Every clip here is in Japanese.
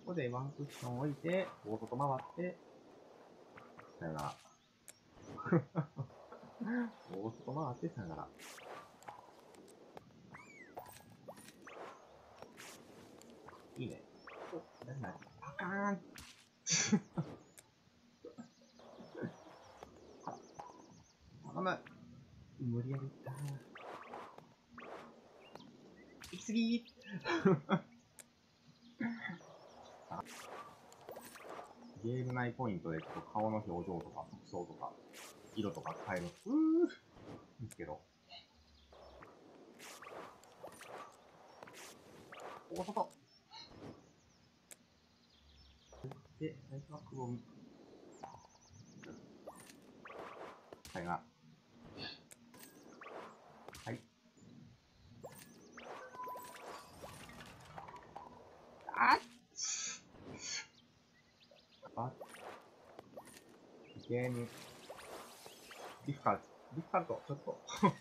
こでワンクッション置いて、大外回って、さよなら。大外回ってさよなら。いいね。お、なんだ、あかーん。頼む。無理やりいった。行き過ぎゲーム内ポイントでちょっと顔の表情とか服装とか色とか変える。ですけど。お外で、最初はくぼみ。はいが。はい。あっゲーム。ディフカルト、ちょっと。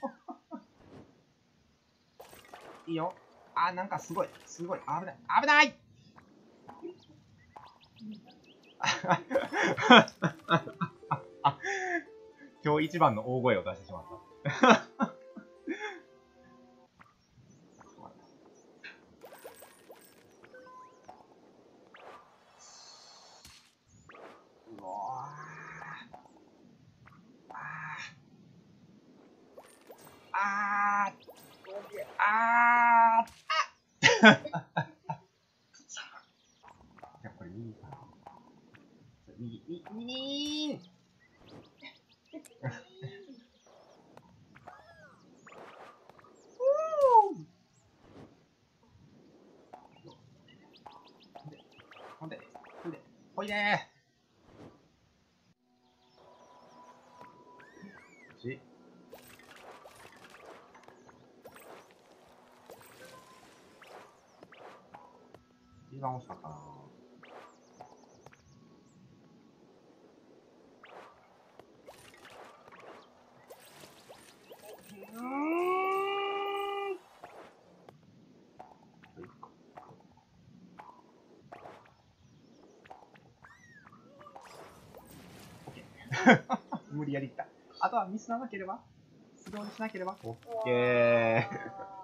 いいよ。あ、なんかすごい、危ない、危ない今日一番の大声を出してしまった。うわあやっぱり右かな。右ほんで、ほいでー。一番惜しかったな。無理やりいった。あとはミスらなければ、素通りしなければ、オッケー。